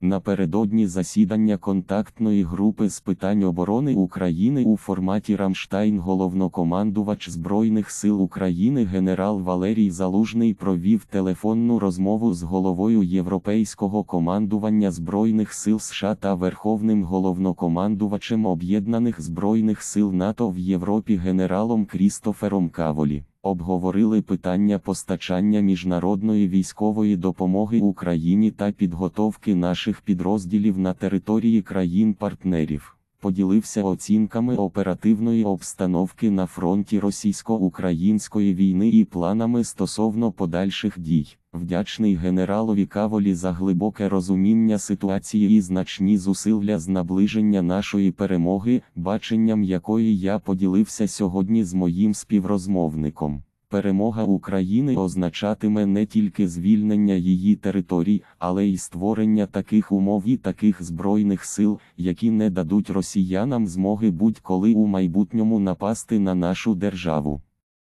Напередодні засідання контактної групи з питань оборони України у форматі «Рамштайн» головнокомандувач Збройних сил України генерал Валерій Залужний провів телефонну розмову з головою Європейського командування Збройних сил США та Верховним головнокомандувачем Об'єднаних Збройних сил НАТО в Європі генералом Крістофером Каволі. Обговорили питання постачання міжнародної військової допомоги Україні та підготовки наших підрозділів на території країн-партнерів. Поділився оцінками оперативної обстановки на фронті російсько-української війни і планами стосовно подальших дій. Вдячний генералові Каволі за глибоке розуміння ситуації і значні зусилля з наближення нашої перемоги, баченням якої я поділився сьогодні з моїм співрозмовником. Перемога України означатиме не тільки звільнення її територій, але й створення таких умов і таких збройних сил, які не дадуть росіянам змоги будь-коли у майбутньому напасти на нашу державу.